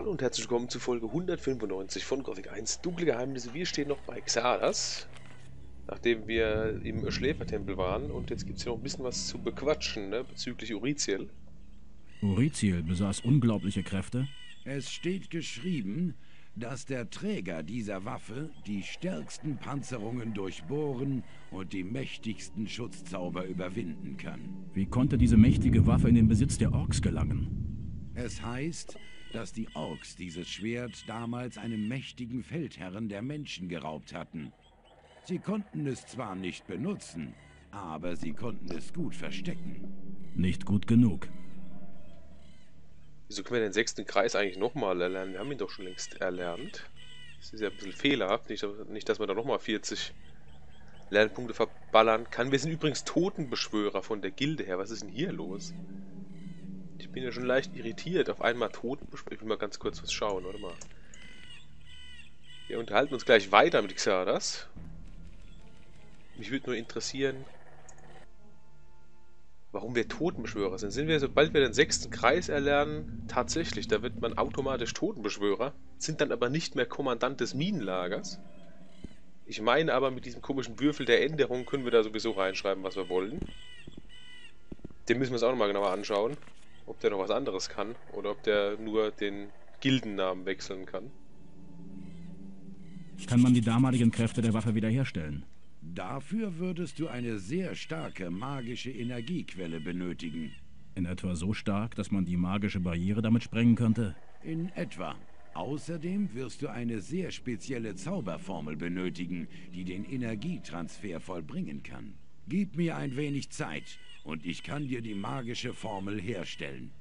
Hallo und herzlich willkommen zu Folge 195 von Gothic 1 Dunkle Geheimnisse. Wir stehen noch bei Xardas, nachdem wir im Schläfertempel waren. Und jetzt gibt es hier noch ein bisschen was zu bequatschen, ne, bezüglich Uriziel. Uriziel besaß unglaubliche Kräfte. Es steht geschrieben, dass der Träger dieser Waffe die stärksten Panzerungen durchbohren und die mächtigsten Schutzzauber überwinden kann. Wie konnte diese mächtige Waffe in den Besitz der Orks gelangen? Es heißt, dass die Orks dieses Schwert damals einem mächtigen Feldherren der Menschen geraubt hatten. Sie konnten es zwar nicht benutzen, aber sie konnten es gut verstecken. Nicht gut genug. Wieso können wir den sechsten Kreis eigentlich nochmal erlernen? Wir haben ihn doch schon längst erlernt. Das ist ja ein bisschen fehlerhaft, nicht dass wir da nochmal 40 Lernpunkte verballern kann. Wir sind übrigens Totenbeschwörer von der Gilde her. Was ist denn hier los? Ich bin ja schon leicht irritiert. Auf einmal Totenbeschwörer. Ich will mal ganz kurz was schauen, warte mal. Wir unterhalten uns gleich weiter mit Xardas. Mich würde nur interessieren, warum wir Totenbeschwörer sind. Sind wir, sobald wir den sechsten Kreis erlernen, tatsächlich, da wird man automatisch Totenbeschwörer, sind dann aber nicht mehr Kommandant des Minenlagers. Ich meine aber, mit diesem komischen Würfel der Änderung können wir da sowieso reinschreiben, was wir wollen. Den müssen wir uns auch nochmal genauer anschauen, ob der noch was anderes kann oder ob der nur den Gildennamen wechseln kann. Kann man die damaligen Kräfte der Waffe wiederherstellen? Dafür würdest du eine sehr starke magische Energiequelle benötigen. In etwa so stark, dass man die magische Barriere damit sprengen könnte? In etwa. Außerdem wirst du eine sehr spezielle Zauberformel benötigen, die den Energietransfer vollbringen kann. Gib mir ein wenig Zeit und ich kann dir die magische Formel herstellen.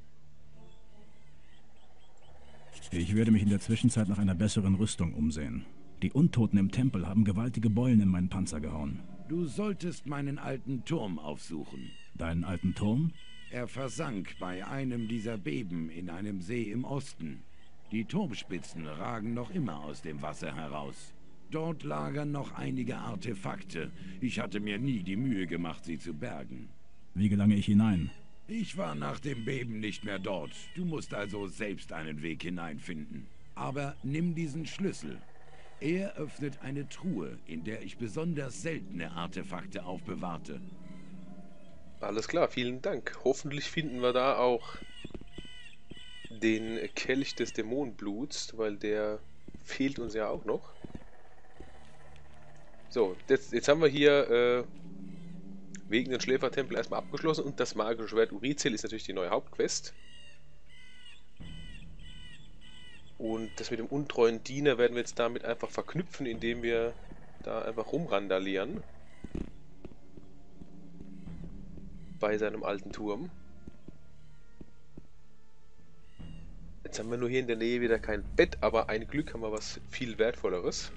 Ich werde mich in der Zwischenzeit nach einer besseren Rüstung umsehen. Die Untoten im Tempel haben gewaltige Beulen in meinen Panzer gehauen. Du solltest meinen alten Turm aufsuchen. Deinen alten Turm? Er versank bei einem dieser Beben in einem See im Osten. Die Turmspitzen ragen noch immer aus dem Wasser heraus. Dort lagern noch einige Artefakte. Ich hatte mir nie die Mühe gemacht, sie zu bergen. Wie gelange ich hinein? Ich war nach dem Beben nicht mehr dort. Du musst also selbst einen Weg hineinfinden. Aber nimm diesen Schlüssel. Er öffnet eine Truhe, in der ich besonders seltene Artefakte aufbewahrte. Alles klar, vielen Dank. Hoffentlich finden wir da auch den Kelch des Dämonenbluts, weil der fehlt uns ja auch noch. So, jetzt haben wir hier wegen den Schläfertempel erstmal abgeschlossen und das magische Schwert Uriziel ist natürlich die neue Hauptquest. Und das mit dem untreuen Diener werden wir jetzt damit einfach verknüpfen, indem wir da einfach rumrandalieren. Bei seinem alten Turm. Jetzt haben wir nur hier in der Nähe wieder kein Bett, aber ein Glück haben wir was viel Wertvolleres.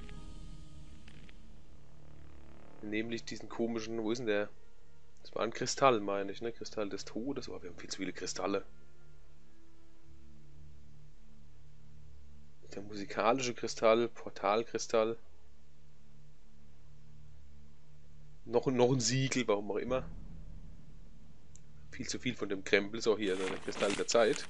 Nämlich diesen komischen, wo ist denn der? Das war ein Kristall, meine ich, ne? Kristall des Todes. Oh, wir haben viel zu viele Kristalle. Der musikalische Kristall, Portalkristall. Noch ein Siegel, warum auch immer. Viel zu viel von dem Krempel. So, hier, der Kristall der Zeit.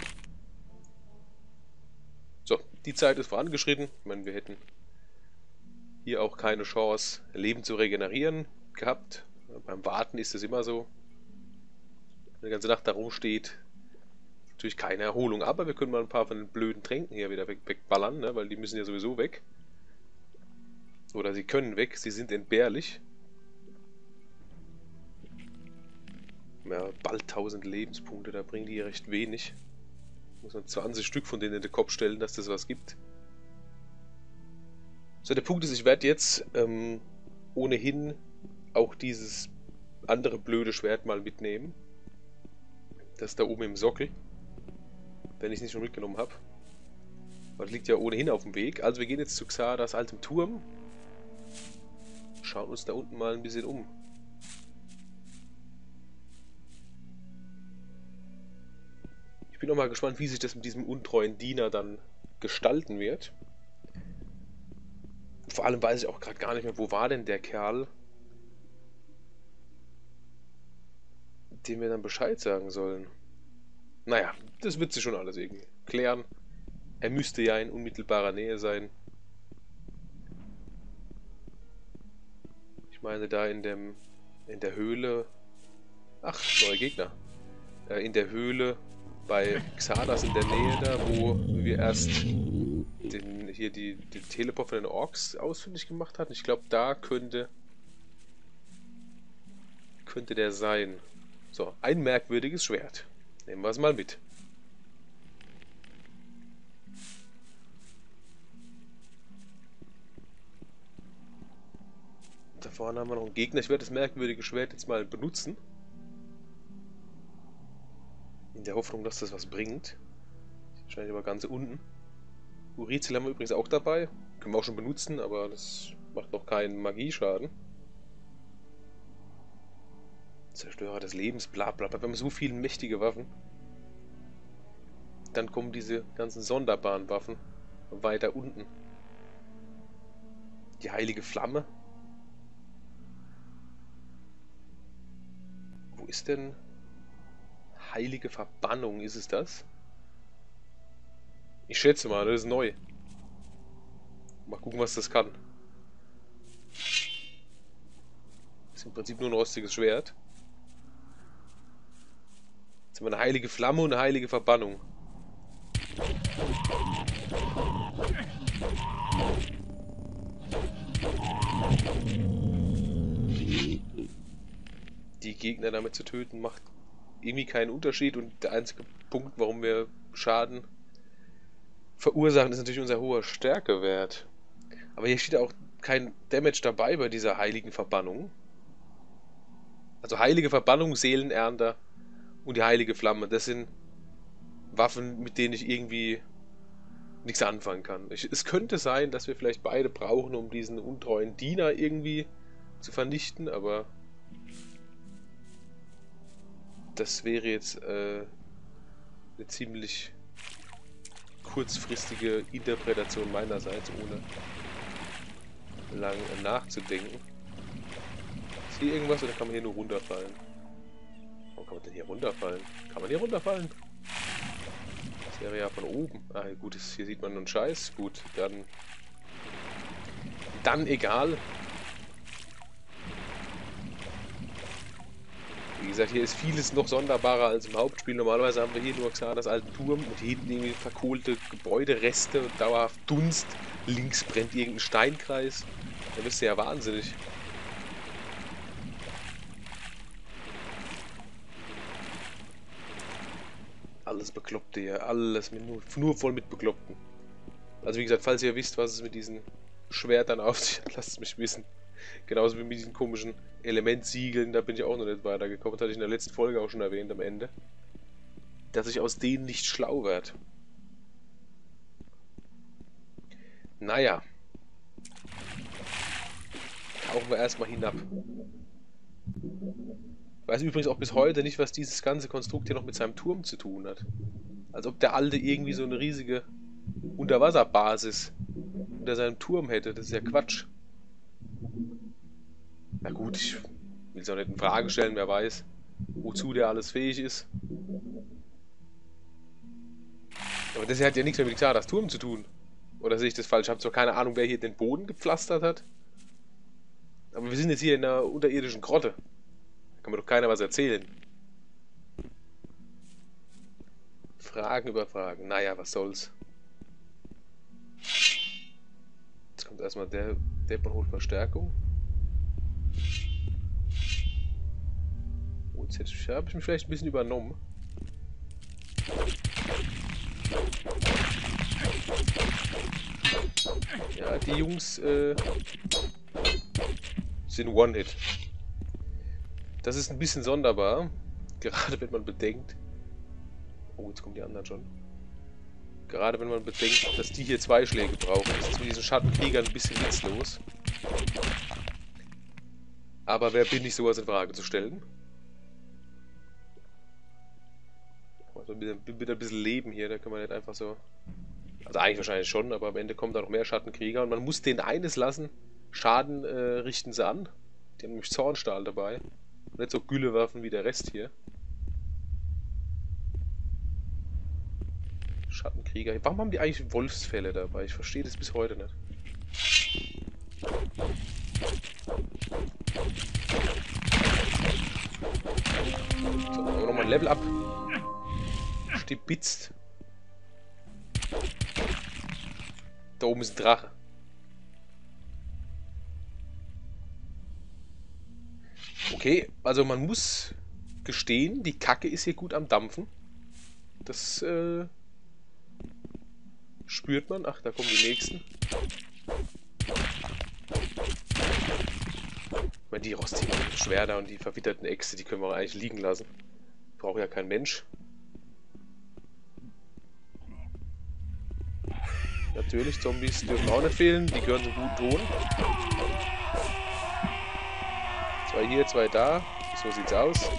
So, die Zeit ist vorangeschritten. Ich meine, wir hätten hier auch keine Chance, Leben zu regenerieren gehabt. Beim Warten ist es immer so. Wenn die ganze Nacht da rumsteht, natürlich keine Erholung, aber wir können mal ein paar von den blöden Tränken hier wieder wegballern, ne, weil die müssen ja sowieso weg. Oder sie können weg, sie sind entbehrlich. Ja, bald 1000 Lebenspunkte, da bringen die recht wenig. Muss man 20 Stück von denen in den Kopf stellen, dass das was gibt. So, der Punkt ist, ich werde jetzt ohnehin auch dieses andere blöde Schwert mal mitnehmen. Das da oben im Sockel. Wenn ich es nicht schon mitgenommen habe. Aber das liegt ja ohnehin auf dem Weg. Also wir gehen jetzt zu Xardas altem Turm. Schauen uns da unten mal ein bisschen um. Ich bin auch mal gespannt, wie sich das mit diesem untreuen Diener dann gestalten wird. Vor allem weiß ich auch gerade gar nicht mehr, wo war denn der Kerl, dem wir dann Bescheid sagen sollen. Naja, das wird sich schon alles irgendwie klären. Er müsste ja in unmittelbarer Nähe sein. Ich meine da in der Höhle. Ach, neue Gegner. In der Höhle bei Xardas in der Nähe da, wo wir erst den Teleport von den Orks ausfindig gemacht hatten. Ich glaube, da könnte der sein. So, ein merkwürdiges Schwert. Nehmen wir es mal mit. Da vorne haben wir noch einen Gegner. Ich werde das merkwürdige Schwert jetzt mal benutzen. In der Hoffnung, dass das was bringt. Wahrscheinlich aber ganz unten. Urizel haben wir übrigens auch dabei. Können wir auch schon benutzen, aber das macht noch keinen Magieschaden. Zerstörer des Lebens, bla bla bla. Wir haben so viele mächtige Waffen. Dann kommen diese ganzen sonderbaren Waffen weiter unten. Die heilige Flamme. Wo ist denn heilige Verbannung? Ist es das? Ich schätze mal, das ist neu. Mal gucken, was das kann. Das ist im Prinzip nur ein rostiges Schwert. Jetzt haben wir eine heilige Flamme und eine heilige Verbannung. Die Gegner damit zu töten macht irgendwie keinen Unterschied und der einzige Punkt, warum wir Schaden verursachen, ist natürlich unser hoher Stärkewert. Aber hier steht auch kein Damage dabei bei dieser heiligen Verbannung. Also heilige Verbannung, Seelenernter und die heilige Flamme, das sind Waffen, mit denen ich irgendwie nichts anfangen kann. Es könnte sein, dass wir vielleicht beide brauchen, um diesen untreuen Diener irgendwie zu vernichten, aber das wäre jetzt eine ziemlich kurzfristige Interpretation meinerseits, ohne lange nachzudenken. Ist hier irgendwas oder kann man hier nur runterfallen? Warum kann man denn hier runterfallen? Kann man hier runterfallen? Das wäre ja von oben. Ah, gut, hier sieht man nur einen Scheiß. Gut, dann egal. Wie gesagt, hier ist vieles noch sonderbarer als im Hauptspiel. Normalerweise haben wir hier nur Xardas alten Turm und hier hinten irgendwie verkohlte Gebäudereste und dauerhaft Dunst. Links brennt irgendein Steinkreis. Da bist du ja wahnsinnig. Alles Bekloppte hier, alles nur voll mit Bekloppten. Also wie gesagt, falls ihr wisst, was es mit diesen Schwertern auf sich hat, lasst es mich wissen. Genauso wie mit diesen komischen Elementsiegeln, da bin ich auch noch nicht weitergekommen. Das hatte ich in der letzten Folge auch schon erwähnt am Ende. Dass ich aus denen nicht schlau werde. Naja. Tauchen wir erstmal hinab. Ich weiß übrigens auch bis heute nicht, was dieses ganze Konstrukt hier noch mit seinem Turm zu tun hat. Als ob der Alte irgendwie so eine riesige Unterwasserbasis unter seinem Turm hätte. Das ist ja Quatsch. Na gut, ich will es auch nicht in Frage stellen, wer weiß, wozu der alles fähig ist. Aber das hat ja nichts mehr mit Xardas Turm zu tun. Oder sehe ich das falsch? Ich habe zwar keine Ahnung, wer hier den Boden gepflastert hat. Aber wir sind jetzt hier in einer unterirdischen Grotte. Da kann mir doch keiner was erzählen. Fragen über Fragen. Naja, was soll's. Jetzt kommt erstmal der man holt Verstärkung. Oh, jetzt habe ich mich vielleicht ein bisschen übernommen. Ja, die Jungs sind One-Hit. Das ist ein bisschen sonderbar. Gerade wenn man bedenkt... Oh, jetzt kommen die anderen schon. Gerade wenn man bedenkt, dass die hier 2 Schläge brauchen. Das ist mit diesen Schattenkriegern ein bisschen witzlos. Aber wer bin ich, sowas in Frage zu stellen? Also mit ein bisschen Leben hier, da kann man nicht einfach so... Also eigentlich wahrscheinlich schon, aber am Ende kommen da noch mehr Schattenkrieger. Und man muss denen eines lassen. Schaden richten sie an. Die haben nämlich Zornstahl dabei. Und nicht so Güllewaffen wie der Rest hier. Schattenkrieger. Warum haben die eigentlich Wolfsfälle dabei? Ich verstehe das bis heute nicht. So, dann haben wir nochmal ein Level up. Stibitzt. Da oben ist ein Drache. Okay, also man muss gestehen, die Kacke ist hier gut am Dampfen. Das spürt man. Ach, da kommen die nächsten. Ich meine, die rostigen Schwerter und die verwitterten Äxte, die können wir eigentlich liegen lassen. Braucht ja kein Mensch. Natürlich, Zombies dürfen auch nicht fehlen. Die gehören zum guten Ton. 2 hier, 2 da. So sieht's aus.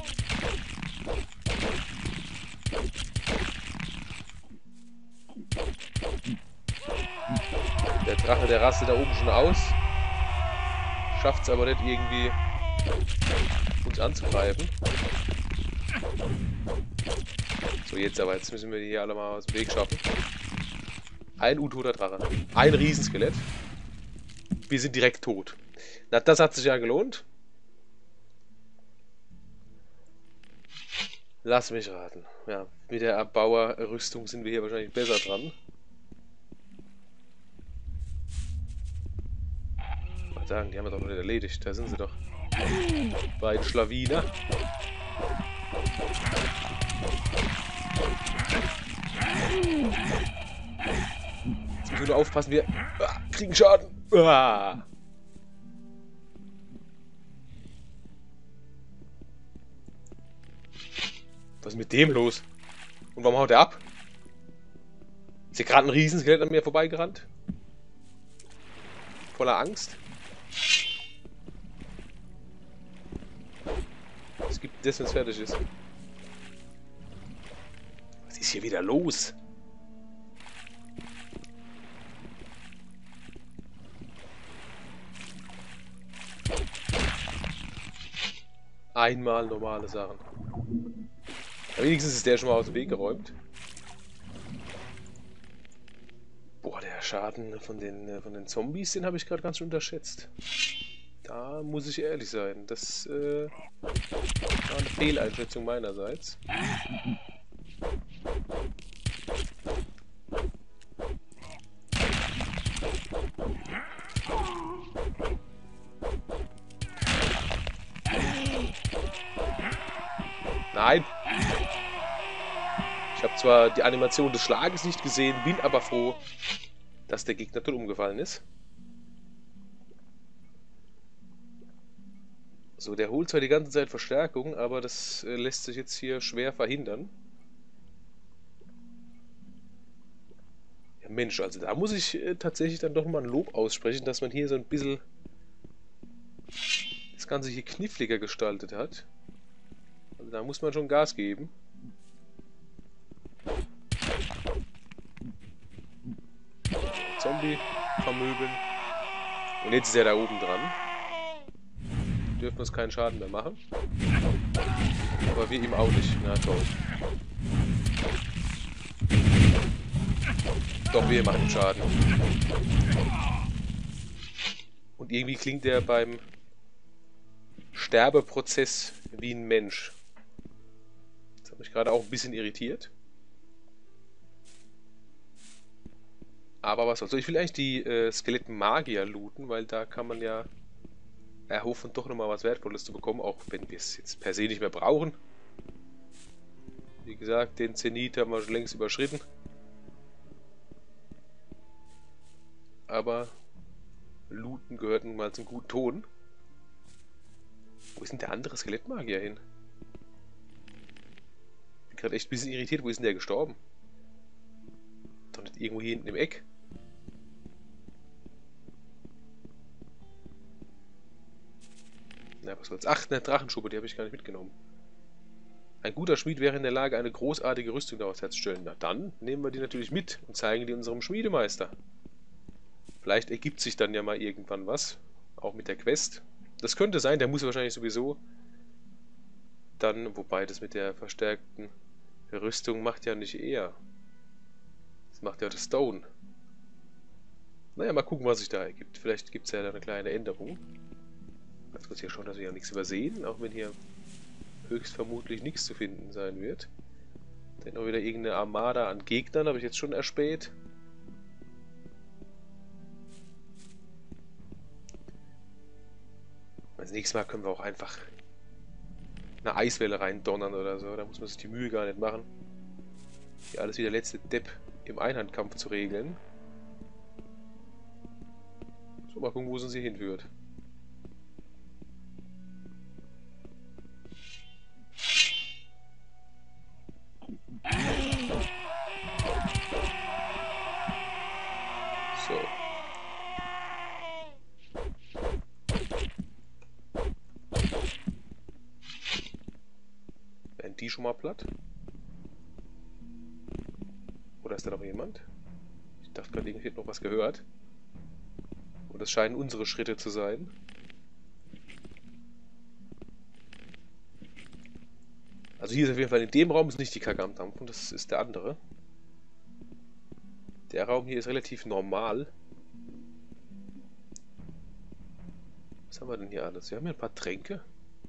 Der Drache, der rastet da oben schon aus. Schafft es aber nicht irgendwie, uns anzugreifen. So, jetzt aber. Jetzt müssen wir die hier alle mal aus dem Weg schaffen. Ein untoter Drache. Ein Riesenskelett. Wir sind direkt tot. Na, das hat sich ja gelohnt. Lass mich raten. Ja, mit der Erbauerrüstung sind wir hier wahrscheinlich besser dran. Mal sagen, die haben wir doch noch nicht erledigt. Da sind sie doch. Beiden Schlawiner. Jetzt müssen wir nur aufpassen, wir kriegen Schaden. Was ist mit dem los? Und warum haut er ab? Ist hier gerade ein Riesenskelett an mir vorbeigerannt? Voller Angst? Es gibt das, wenn es fertig ist. Was ist hier wieder los? Einmal normale Sachen. Aber wenigstens ist der schon mal aus dem Weg geräumt. Boah, der Schaden von den Zombies, den habe ich gerade ganz schön unterschätzt. Da muss ich ehrlich sein. Das war eine Fehleinschätzung meinerseits. Nein! Ich habe zwar die Animation des Schlages nicht gesehen, bin aber froh, dass der Gegner tot umgefallen ist. So, der holt zwar die ganze Zeit Verstärkung, aber das lässt sich jetzt hier schwer verhindern. Ja, Mensch, also da muss ich tatsächlich dann doch mal ein Lob aussprechen, dass man hier so ein bisschen das Ganze hier kniffliger gestaltet hat. Also da muss man schon Gas geben. Zombie vermöbeln. Und jetzt ist er da oben dran. Dürfen uns keinen Schaden mehr machen. Aber wir ihm auch nicht. Na toll. Doch, wir machen Schaden. Und irgendwie klingt er beim Sterbeprozess wie ein Mensch. Das hat mich gerade auch ein bisschen irritiert. Aber was soll's. So, ich will eigentlich die Skeletten-Magier looten, weil da kann man ja erhoffen, doch nochmal was Wertvolles zu bekommen, auch wenn wir es jetzt per se nicht mehr brauchen. Wie gesagt, den Zenit haben wir schon längst überschritten. Aber looten gehört nun mal zum guten Ton. Wo ist denn der andere Skelettmagier hin? Ich bin gerade echt ein bisschen irritiert. Wo ist denn der gestorben? Doch nicht irgendwo hier hinten im Eck. Na, was soll's? Ach, eine Drachenschuppe, die habe ich gar nicht mitgenommen. Ein guter Schmied wäre in der Lage, eine großartige Rüstung daraus herzustellen. Na dann nehmen wir die natürlich mit und zeigen die unserem Schmiedemeister. Vielleicht ergibt sich dann ja mal irgendwann was. Auch mit der Quest. Das könnte sein, der muss wahrscheinlich sowieso dann, wobei das mit der verstärkten Rüstung macht ja nicht eher. Das macht ja der Stone. Naja, mal gucken, was sich da ergibt. Vielleicht gibt es ja da eine kleine Änderung. Ganz kurz hier schon, dass wir ja nichts übersehen, auch wenn hier höchstvermutlich nichts zu finden sein wird. Denn auch wieder irgendeine Armada an Gegnern habe ich jetzt schon erspäht. Das nächste Mal können wir auch einfach eine Eiswelle reindonnern oder so. Da muss man sich die Mühe gar nicht machen. Hier alles wie der letzte Depp im Einhandkampf zu regeln. So, mal gucken, wo sie hinführt. So. Werden die schon mal platt? Oder ist da noch jemand? Ich dachte gerade, irgendwie hätte noch was gehört. Und das scheinen unsere Schritte zu sein. Also hier ist auf jeden Fall, in dem Raum ist nicht die Kacke am Dampfen, das ist der andere. Der Raum hier ist relativ normal. Was haben wir denn hier alles? Wir haben hier ein paar Tränke.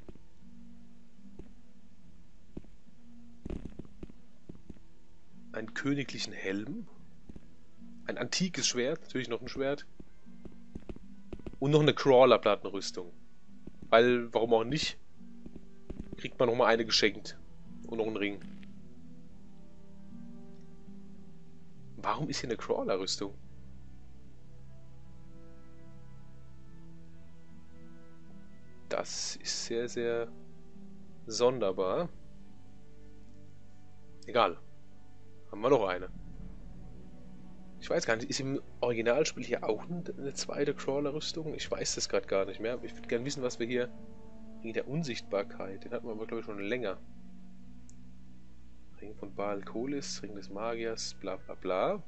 Einen königlichen Helm. Ein antikes Schwert, natürlich noch ein Schwert. Und noch eine Crawler-Plattenrüstung. Weil, warum auch nicht, kriegt man nochmal eine geschenkt. Und noch einen Ring. Warum ist hier eine Crawler-Rüstung? Das ist sehr, sehr sonderbar. Egal. Haben wir noch eine. Ich weiß gar nicht, ist im Originalspiel hier auch eine zweite Crawler-Rüstung? Ich weiß das gerade gar nicht mehr. Ich würde gerne wissen, was wir hier wegen der Unsichtbarkeit. Den hatten wir aber, glaube ich, schon länger. Ring von Baal Kolis, Ring des Magiers, bla bla bla.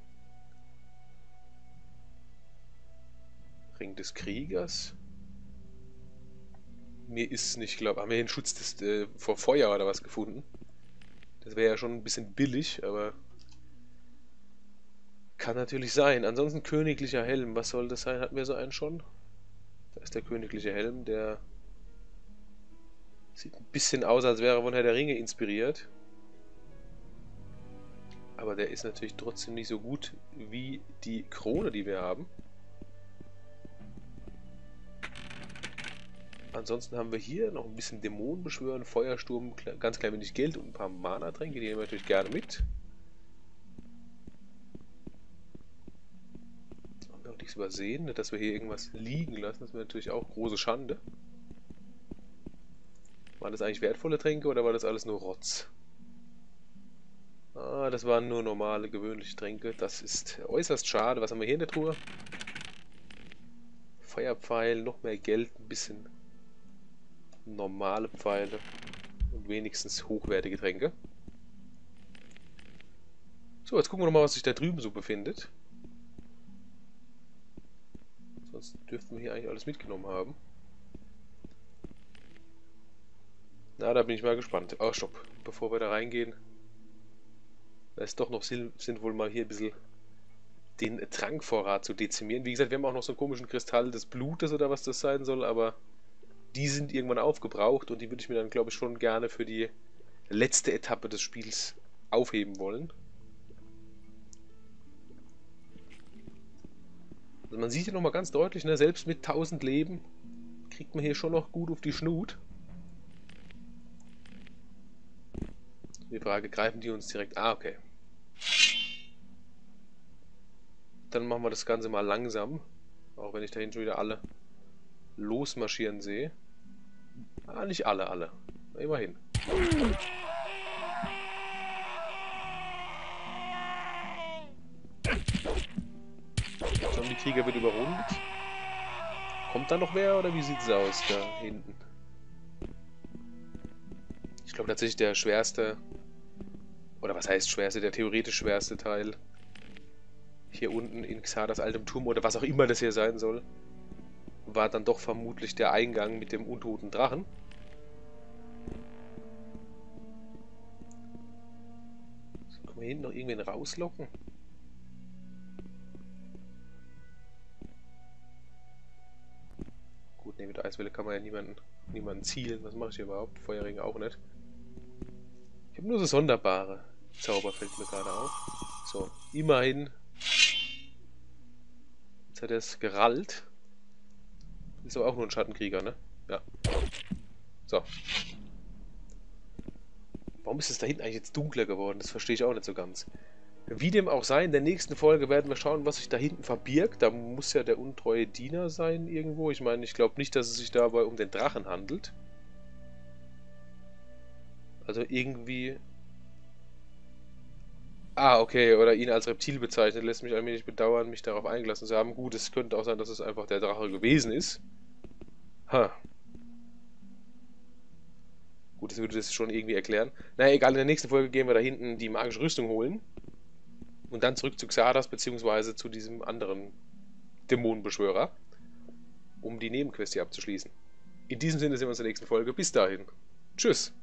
Ring des Kriegers. Mir ist nicht, glaube ich, haben wir hier einen Schutz vor Feuer oder was gefunden. Das wäre ja schon ein bisschen billig, aber kann natürlich sein. Ansonsten königlicher Helm, was soll das sein? Hatten wir so einen schon? Da ist der königliche Helm, der sieht ein bisschen aus, als wäre er von Herr der Ringe inspiriert. Aber der ist natürlich trotzdem nicht so gut wie die Krone, die wir haben. Ansonsten haben wir hier noch ein bisschen Dämonen beschwören, Feuersturm, ganz klein wenig Geld und ein paar Mana-Tränke, die nehmen wir natürlich gerne mit. Haben wir auch nichts übersehen, dass wir hier irgendwas liegen lassen, das wäre natürlich auch große Schande. Waren das eigentlich wertvolle Tränke oder war das alles nur Rotz? Ah, das waren nur normale, gewöhnliche Tränke. Das ist äußerst schade. Was haben wir hier in der Truhe? Feuerpfeil, noch mehr Geld, ein bisschen normale Pfeile und wenigstens hochwertige Tränke. So, jetzt gucken wir nochmal, was sich da drüben so befindet. Sonst dürften wir hier eigentlich alles mitgenommen haben. Na, da bin ich mal gespannt. Oh, stopp. Bevor wir da reingehen, wäre es doch noch sinnvoll, mal hier ein bisschen den Trankvorrat zu dezimieren. Wie gesagt, wir haben auch noch so einen komischen Kristall des Blutes oder was das sein soll, aber die sind irgendwann aufgebraucht und die würde ich mir dann, glaube ich, schon gerne für die letzte Etappe des Spiels aufheben wollen. Also man sieht hier nochmal ganz deutlich, ne, selbst mit 1000 Leben kriegt man hier schon noch gut auf die Schnut. Die Frage, greifen die uns direkt... Ah, okay. Dann machen wir das Ganze mal langsam. Auch wenn ich da hinten schon wieder alle losmarschieren sehe. Ah, nicht alle. Immerhin. Zombie-Krieger wird überrundet. Kommt da noch wer oder wie sieht es aus da hinten? Ich glaube tatsächlich der schwerste, oder was heißt schwerste, der theoretisch schwerste Teil hier unten in Xardas altem Turm oder was auch immer das hier sein soll, war dann doch vermutlich der Eingang mit dem untoten Drachen. So, können wir hinten noch irgendwen rauslocken? Ne, mit der Eiswelle kann man ja niemanden zielen. Was mache ich hier überhaupt? Feuerring auch nicht. Ich habe nur so sonderbare Zauber, fällt mir gerade auf. So, immerhin. Jetzt hat er es gerallt. Ist aber auch nur ein Schattenkrieger, ne? Ja. So. Warum ist es da hinten eigentlich jetzt dunkler geworden? Das verstehe ich auch nicht so ganz. Wie dem auch sei, in der nächsten Folge werden wir schauen, was sich da hinten verbirgt. Da muss ja der untreue Diener sein irgendwo. Ich meine, ich glaube nicht, dass es sich dabei um den Drachen handelt. Also irgendwie... Ah, okay, oder ihn als Reptil bezeichnet, lässt mich allmählich bedauern, mich darauf eingelassen zu haben. Gut, es könnte auch sein, dass es einfach der Drache gewesen ist. Ha. Gut, das würde das schon irgendwie erklären. Naja, egal, in der nächsten Folge gehen wir da hinten die magische Rüstung holen. Und dann zurück zu Xardas, beziehungsweise zu diesem anderen Dämonenbeschwörer, um die Nebenquest hier abzuschließen. In diesem Sinne sehen wir uns in der nächsten Folge. Bis dahin. Tschüss.